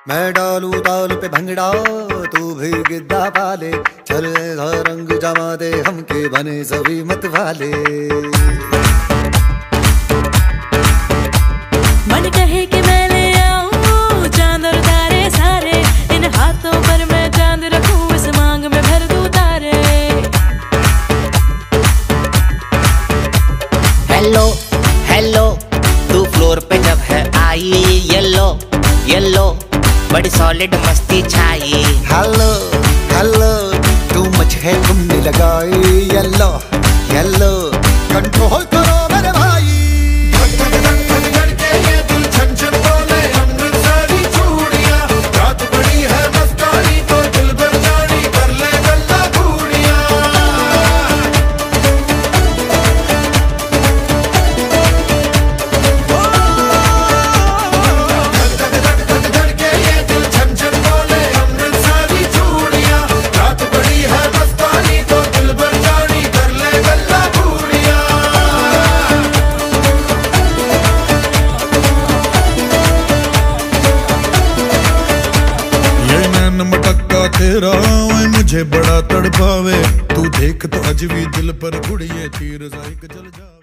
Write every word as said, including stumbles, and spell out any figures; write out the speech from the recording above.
मैं डालू ताल पे भंगड़ा तू भी गिद्दा पाले, चले रंग जमा दे हमके बने सभी मत वाले। मन कहे कि मैं ले आऊं चांद और तारे सारे, इन हाथों पर मैं चांद रखूं, इस मांग में भर दूं तारे। हेलो हेलो तू फ्लोर पे जब है आई, येलो येलो बड़ी सॉलिड मस्ती छाई। हेलो हेलो तू मच है तुमने लगाई, येलो येलो कंट्रोल करो मेरे भाई। मटक्का तेरा मुझे बड़ा तड़पावे, तू देख तो अजवी दिल पर गुड़िए तीर जाए जल जा।